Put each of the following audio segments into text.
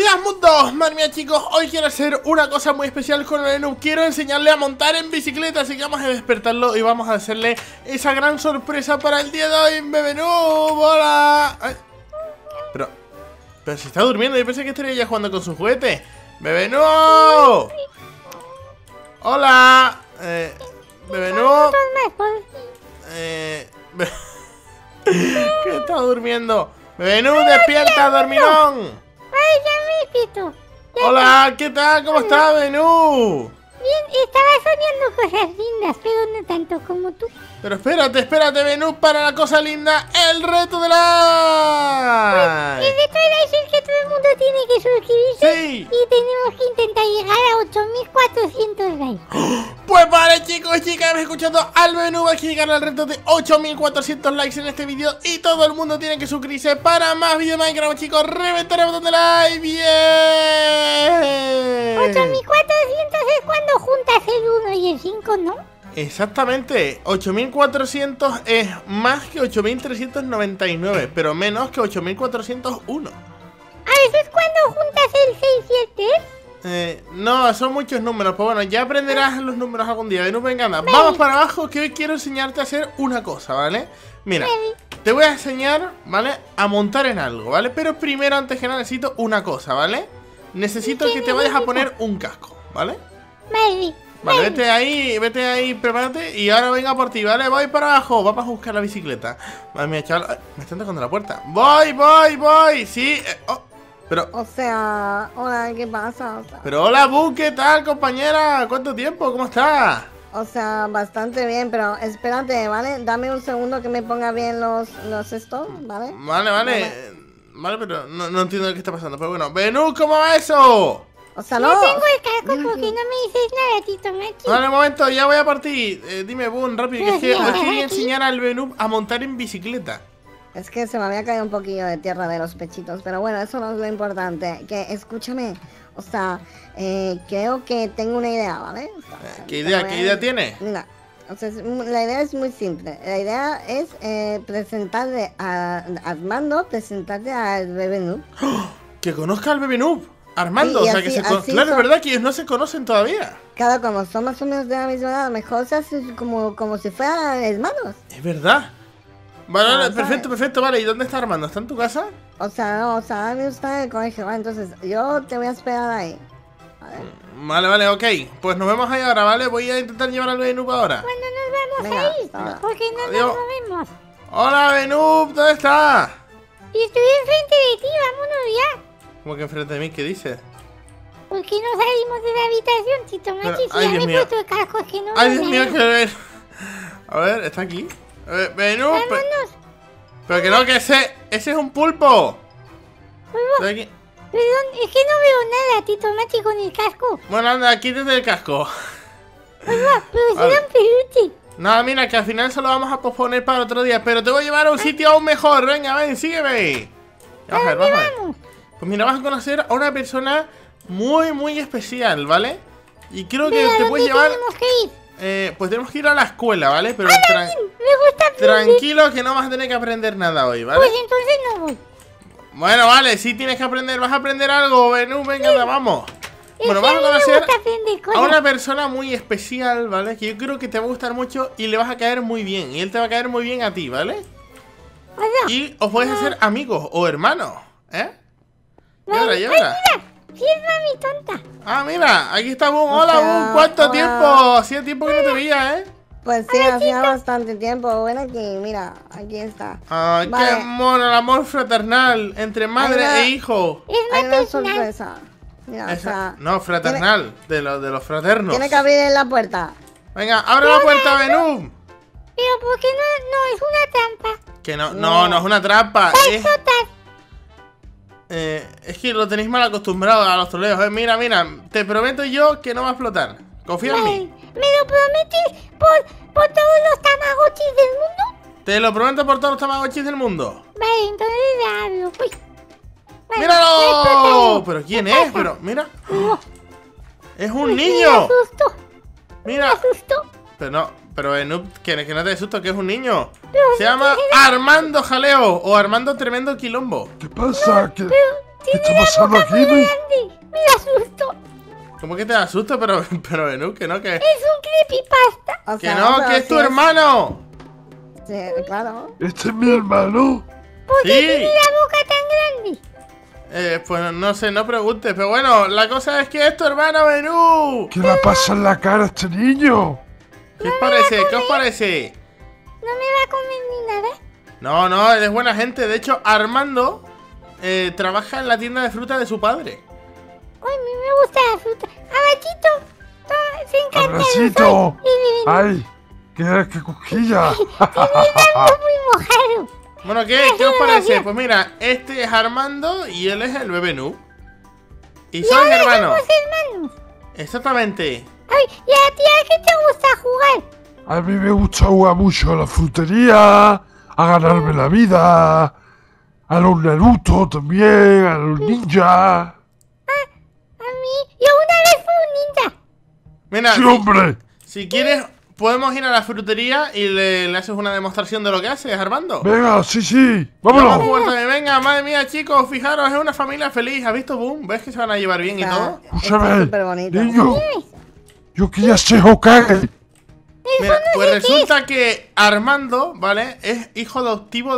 días, mundo. Madre mía, chicos, hoy quiero hacer una cosa muy especial con el Noob. Quiero enseñarle a montar en bicicleta, así que vamos a despertarlo y vamos a hacerle esa gran sorpresa para el día de hoy. Bebé Noob, hola. Ay, pero si está durmiendo, yo pensé que estaría ya jugando con su juguete. Bebé Noob. Hola. Bebé Noob. Que está durmiendo. Bebé Noob, despierta, dormilón. Ay, ya me despierto. Hola, ¿qué tal? ¿Cómo estás, Bebé Noob? Bien, estaba soñando cosas lindas, pero no tanto como tú. Pero espérate, Bebé Noob, para la cosa linda, el reto de la... El reto de la es el que todo el mundo tiene que suscribirse. Sí. Y tenemos que intentar llegar a 8400 likes. Pues vale, chicos y chicas, hemos escuchado al Bebé Noob. Hay que llegar al reto de 8400 likes en este vídeo. Y todo el mundo tiene que suscribirse para más vídeos de Minecraft, chicos. Reventar el botón de like. Bien. 8400 es cuando juntas el 1 y el 5, ¿no? Exactamente, 8400 es más que 8399, pero menos que 8401. Ah, eso es cuando juntas el 6 y el 3. No, son muchos números, pues bueno, ya aprenderás los números algún día. Venga, anda, vamos para abajo, que hoy quiero enseñarte a hacer una cosa, ¿vale? Mira, te voy a enseñar, ¿vale? A montar en algo, ¿vale? Pero primero, antes que nada, necesito una cosa, ¿vale? Necesito que te vayas a poner un casco, ¿vale? Vale, vete ahí, prepárate. Y ahora venga por ti, ¿vale? Voy para abajo, vamos a buscar la bicicleta. Madre mía, chaval, me están tocando la puerta. Voy, sí, pero... O sea, hola, ¿qué pasa? Pero hola, Bu, ¿qué tal, compañera? ¿Cuánto tiempo? ¿Cómo estás? O sea, bastante bien, pero espérate, ¿vale? Dame un segundo que me ponga bien los estos, ¿vale? Vale, pero no entiendo qué está pasando. Pero bueno, Benú, ¿cómo va eso? O sea, no no. tengo el casco porque no me dices nada, Tito Machi. Vale, un momento, ya voy a por ti. Dime, Boom, rápido, que es que hoy quería enseñar al Benú a montar en bicicleta. Es que se me había caído un poquillo de tierra de los pechitos, pero bueno, eso no es lo importante. Que escúchame, o sea, creo que tengo una idea, ¿vale? O sea, ¿Qué idea tienes? Mira, o sea, la idea es muy simple. La idea es presentarle a Armando, presentarle al Bebé Noob. ¡Oh! Que conozca al Bebé Noob. Armando, sí, o sea, así, que claro, es verdad que ellos no se conocen todavía. Claro, como son más o menos de la misma edad, mejor se hace como si fueran hermanos. Es verdad. Vale, perfecto, vale. ¿Y dónde está Armando? ¿Está en tu casa? O sea, no, o sea, Dani está en el colegio, ¿vale? Entonces yo te voy a esperar ahí. Vale, ok. Pues nos vemos ahí ahora, ¿vale? Voy a intentar llevar al Bebé Noob ahora. ¿Cuándo nos vamos a ir? Porque no nos movemos. Hola, Bebé Noob, ¿dónde estás? Y estoy enfrente de ti, vámonos ya. ¿Cómo que enfrente de mí? ¿Qué dices? ¿Por qué no salimos de la habitación, Tito Machi? Si ya me he puesto el casco, es que no. Ay, Dios mío, que ver. A ver, ¿está aquí? Benú. Pero que no, que ese es un pulpo. Perdón, es que no veo nada, Tito Machi, con el casco. Bueno, anda, quítate el casco. Pero será un peluche. Nada, mira, que al final eso lo vamos a posponer para otro día. Pero te voy a llevar a un sitio aún mejor. Venga, ven, sígueme. ¿A dónde vamos? Pues mira, vas a conocer a una persona muy especial, ¿vale? Y creo que te puedes llevar... tenemos que ir? Pues tenemos que ir a la escuela, ¿vale? Pero me gusta aprender. Tranquilo, que no vas a tener que aprender nada hoy, ¿vale? Pues entonces no voy. Bueno, vale, sí tienes que aprender. ¿Vas a aprender algo, Benú? Venga, vamos. Bueno, vas a conocer a una persona muy especial, ¿vale? Que yo creo que te va a gustar mucho y le vas a caer muy bien. Y él te va a caer muy bien a ti, ¿vale? Y os podéis hacer amigos o hermanos, ¿eh? Ay, mira, sí es mami tonta. Ah, mira, aquí está Boom. Hola, Boom, ¿cuánto tiempo? Hacía tiempo que no te veía, ¿eh? Pues sí, hacía bastante tiempo. Ven aquí, mira, aquí está. Ay, qué mono, el amor fraternal entre madre e hijo. Hay una sorpresa. Mira, o sea, no, fraternal, de los fraternos. Tiene que abrir la puerta. Venga, abre la puerta, Benú. Pero ¿por qué no es una trampa? Que no es una trampa. Es que lo tenéis mal acostumbrado a los troleos. Mira, te prometo yo que no va a explotar. Confía en mí. ¿Me lo prometes por todos los tamagotchis del mundo? Te lo prometo por todos los tamagotchis del mundo. Vale, entonces le hablo, pues. Vale, ¡Míralo! ¿Pero quién es? Pero, mira. ¡Es un niño! Me asustó. Mira. Me asustó. Pero que no te asusto, que es un niño. Se llama Armando Jaleo o Armando Tremendo Quilombo. ¿Qué pasa? ¿Qué está pasando aquí? grande. Me asusto. ¿Cómo que te asusta? Pero Benú, que no, que... Es un creepypasta. O Que sea, no, pero que es sí tu hermano. Sí, claro. ¿Este es mi hermano? ¿Por qué Sí. tiene la boca tan grande? Pues no sé, no preguntes. Pero bueno, la cosa es que es tu hermano, Benú. ¿Qué le pasa en la cara a este niño? ¿Qué os parece? ¿Qué os parece? No me va a comer ni nada. No, no, él es buena gente. De hecho, Armando trabaja en la tienda de fruta de su padre. Ay, a mí me gusta la fruta. Abachito, se encanta. ¡Abracito! ¡Ay! ¡Qué cosquilla! Muy mojado. Bueno, ¿qué os parece? Pues mira, este es Armando y él es el bebé Nu. Y sois hermanos. Somos hermanos. Exactamente. Ay, ¿y a ti a qué te gusta jugar? A mí me gusta jugar mucho a la frutería, a ganarme la vida, a los Naruto también, a los ninjas. A mí, yo una vez fui un ninja. Mira, ¡Sí, hombre! si quieres, podemos ir a la frutería y le haces una demostración de lo que haces, Armando. Venga, sí, Vamos a vámonos. jugar también. Venga, madre mía, chicos, fijaros, es una familia feliz. ¿Has visto, Boom? ¿Ves que se van a llevar bien y todo? Está Escúchame, súper bonito. niño, yo quería ser Hokage. Mira, pues resulta que Armando, ¿vale? Es hijo adoptivo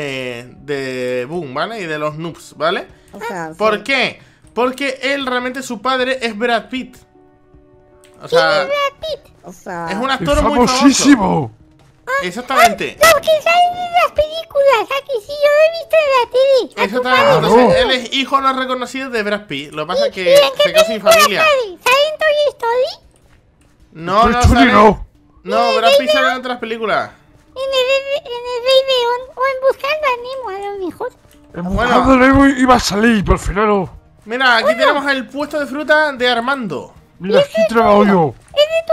de Boom, ¿vale? Y de los noobs, ¿vale? O sea, sí. ¿Por qué? Porque él realmente su padre es Brad Pitt. O sea, O sea, es un Es actor muy famoso. famosísimo. Exactamente. Los que salen en las películas, aquí sí, yo lo he visto en la tele. A tu Exactamente. padre. Entonces, él es hijo no reconocido de Brad Pitt. Lo que pasa es que ¿Y en qué se quedó sin película familia. sale? ¿Sale en Toy Story? No, Toy no Story sale. no. No, Brad Pitt sale en otras películas. En el Rey León o en Buscando a Nemo, a lo mejor. En Bueno. Buscando a Nemo iba a salir, pero al final no. Mira, aquí tenemos el puesto de fruta de Armando. Mira, aquí trabajo yo. ¿Es de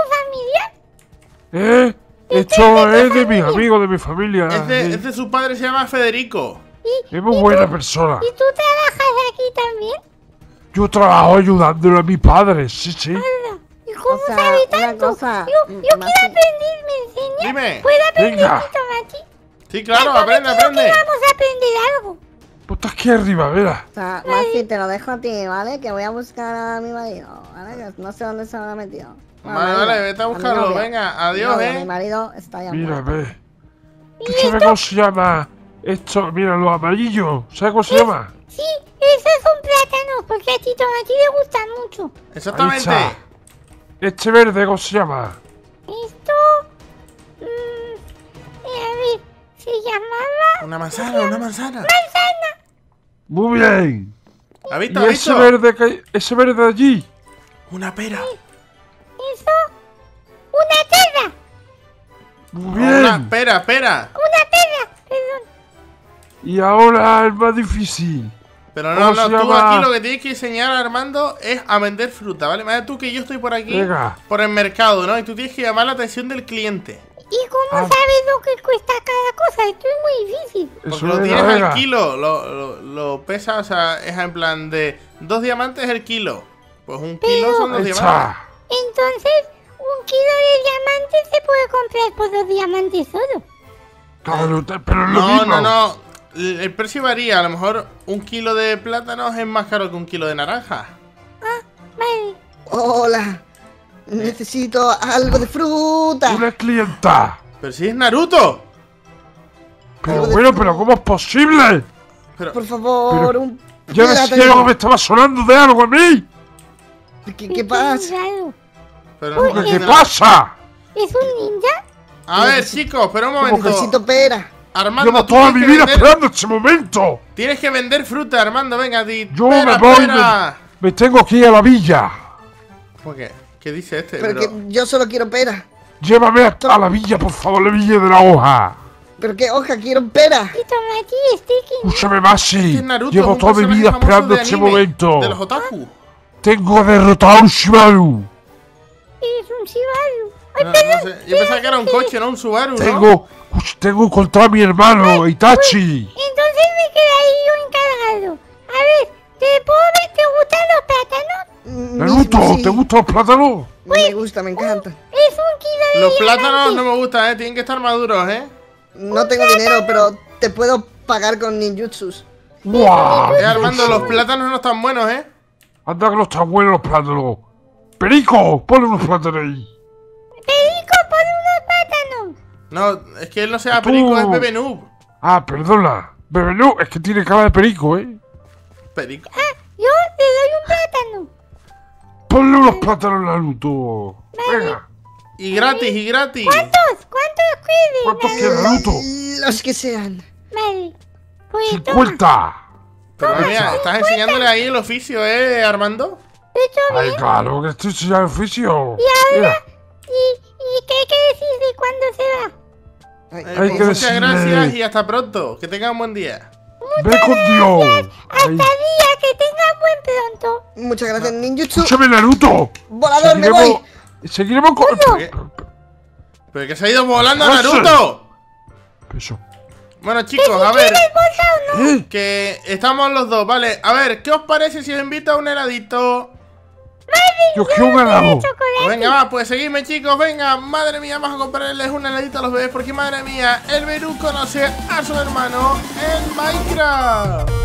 tu familia? ¿Eh? Esto es de mis amigos, de mi familia. Es de su padre, se llama Federico. Es muy buena persona. ¿Y tú trabajas aquí también? Yo trabajo ayudándole a mi padre, sí. ¿Y cómo O sea, sabe una tanto? cosa, Yo quiero más- aprender, ¿me enseñas? Dime. ¿Puedo aprender, Venga. Tomati? Sí, claro, aprende, aprende. Vamos a aprender algo. Pues está aquí arriba, mira. O sea, Maxi, te lo dejo a ti, ¿vale? Que voy a buscar a mi marido, ¿vale? Que no sé dónde se habrá metido. Bueno, Vale, marido, vale, vete a mi buscarlo. novio. Venga, adiós, Mi novio, Mi eh. marido está ya Mira, muerto. ve. ¿Tú sabes cómo se llama esto? Mira, los amarillos. ¿Sabes cómo se llama? Sí, esos son plátanos, porque a ti, Tomati, le gustan mucho. Ahí Exactamente. está. Este verde, ¿cómo se llama? Esto... a ver, se llamaba... Una manzana, una manzana. Muy bien. ¿Has ¿Y visto? ¿Has ese visto? verde, ese verde de allí? Una pera. Eso... ¡Una terra! Muy Una bien. pera, pera. ¡Una terra! Perdón. Y ahora el más difícil. Pero no, ¿Cómo no, se tú llama? aquí lo que tienes que enseñar a Armando es a vender fruta, ¿vale? Mira tú que yo estoy por aquí, Venga. por el mercado, ¿no? Y tú tienes que llamar la atención del cliente. ¿Y cómo Ah. sabes lo que cuesta cada cosa? Esto es muy difícil. Porque Eso lo venga, tienes venga. al kilo, lo pesa, o sea, es en plan de 2 diamantes el kilo. Pues un kilo son 2 Ahí diamantes. está. Entonces, 1 kilo de diamantes se puede comprar por 2 diamantes solo. Claro, pero es lo No, mismo. no, no. El precio varía. A lo mejor 1 kilo de plátanos es más caro que 1 kilo de naranja. Vale. Hola, necesito algo de fruta. Una clienta. Pero si es Naruto. Pero bueno, pero ¿cómo es posible? Pero, Por favor, Pero- un Ya decía plátano. que me estaba sonando de algo a mí. ¿Qué pasa? Raro. pero ¿Qué pasa? ¿Es un ninja? A ver, chicos, pero un momento. Necesito pera. Armando, Llevo tú toda mi tienes que vida vender- esperando este momento. Tienes que vender fruta, Armando. Venga, di. Yo pera, me voy, pera. me tengo que ir a la villa. ¿Cómo que? ¿Qué dice este? Pero que yo solo quiero pera. Llévame a la villa, por favor, la villa de la hoja. Pero qué hoja, quiero pera. Y Tomati, Sticky. Escúchame, Masi. Este es Naruto, Llevo un toda mi personaje vida famoso esperando de este anime, momento. De los otaku. Tengo que derrotar a un Shimaru. Es un Shibaru. Ay, No, perdón. no sé. Yo pensaba que era un coche, no un Subaru, ¿no? Tengo que encontrar a mi hermano, Itachi. Entonces me quedaré yo encargado. A ver, ¿te gustan los plátanos? Naruto, Sí, ¿te gustan los plátanos? Me gusta, me encanta. Es 1 kilo de Los plátanos diamantes. no me gustan, tienen que estar maduros, No tengo dinero, pero te puedo pagar con ninjutsus. ¡Guau! Armando, los plátanos no están buenos, ¿eh? Anda que no están buenos los plátanos. Perico, ponle unos plátanos ahí. Perico, pon unos plátanos. No, es que él no sea perico, es Bebe Noob. Ah, perdona. Bebenú, es que tiene cara de perico, ¿eh? Perico. Ah, yo le doy un plátano. Ponle unos plátanos a Naruto. Venga. Y gratis, y gratis. ¿Cuántos quieres? ¿Cuántos quieres, Naruto? Los que sean. Vale. Pues toma. 50. Pero mira, estás enseñándole ahí el oficio, Armando? Esto Ay, bien. claro que estoy sin oficio. Y ahora, Mira, ¿y qué hay que decir de cuándo se va? Hay que Muchas decirle- gracias y hasta pronto. Que tengan un buen día. ve con Dios. Hasta Ay, día, que tengas buen pronto. Muchas gracias, ninjutsu. escúchame, Naruto. Volador, me voy. Seguiremos con... Pero que se ha ido volando ¡José! Naruto. Eso. Bueno, chicos, a ver. ¿Eh? Que estamos los dos, ¿vale? A ver, ¿qué os parece si os invito a un heladito? Yo quiero un helado. Pues venga, va, pues seguidme, chicos, venga. Madre mía, vamos a comprarles un heladito a los bebés porque, madre mía, el Berú conoce a su hermano en Minecraft.